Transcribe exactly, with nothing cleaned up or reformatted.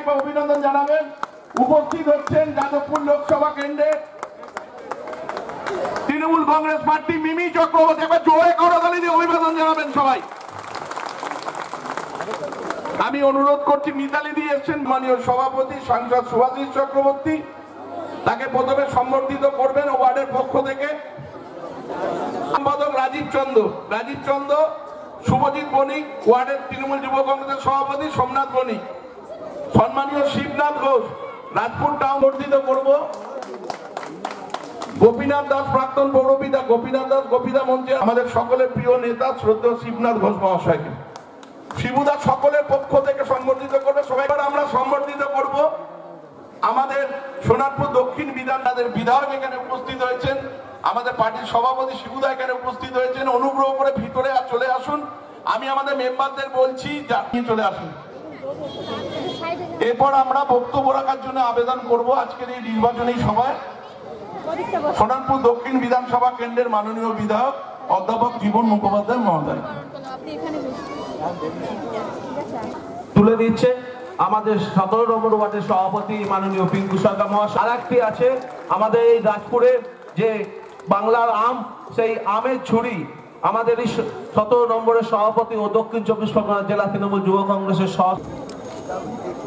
অভিনন্দন জানাবেন। উপস্থিত হচ্ছেন যাদবপুর লোকসভা কেন্দ্রে তৃণমূল কংগ্রেস প্রার্থী মিমি চক্রবর্তী। এবার জোরে করতালি দিয়ে অভিনন্দন জানাবেন সবাই। আমি অনুরোধ করছি, মিতালি দিয়ে এসছেন মাননীয় সভাপতি সাংসদ সুভাষিস চক্রবর্তী, তাকে প্রথমে সম্বর্ধিত করবেন ওয়ার্ডের পক্ষ থেকে। সম্পাদক রাজীব চন্দ্র রাজীব চন্দ্র শুভজিৎ বণিক ওয়ার্ডের তৃণমূল যুব কংগ্রেসের সভাপতি সোমনাথ বণিক, সম্মানীয় শিবনাথ ঘোষ রাজপুর টাউন বর্ধিত করব। গোপীনাথ দাস প্রাক্তন পৌরপিতা গোপীনাথ দাস গোপীদা মঞ্চে আমাদের সকলের প্রিয় নেতা শ্রদ্ধেয় শিবনাথ ঘোষ মহাশয়কে শিবুদা সকলের পক্ষ থেকে সম্বর্ধিত করবে। সবাই আমরা সম্বর্ধিত করব আমাদের সোনারপুর দক্ষিণ বিধান তাদের বিধায়ক এখানে উপস্থিত হয়েছেন, আমাদের পার্টির সভাপতি শিবুদা এখানে উপস্থিত হয়েছেন। অনুগ্রহ করে ভিতরে আর চলে আসুন। আমি আমাদের মেম্বারদের বলছি নিয়ে চলে আসুন। এরপর আমরা বক্তব্য রাখার জন্য আবেদন করব আজকের এই নির্বাচনী সভায় সোনারপুর দক্ষিণ বিধানসভা কেন্দ্রের মাননীয় বিধায়ক অধ্যাপক জীবন মুখোপাধ্যায় মহোদয় তুলে দিচ্ছে আমাদের সতেরো নম্বর ওয়ার্ডের সভাপতি মাননীয় পিঙ্কু সরকার মহাশয়। আর একটি আছে আমাদের এই রাজপুরে যে বাংলার আম, সেই আমের ছুরি আমাদের এই সতেরো নম্বরের সভাপতি ও দক্ষিণ চব্বিশ পরগনা জেলা তৃণমূল যুব কংগ্রেসের সহ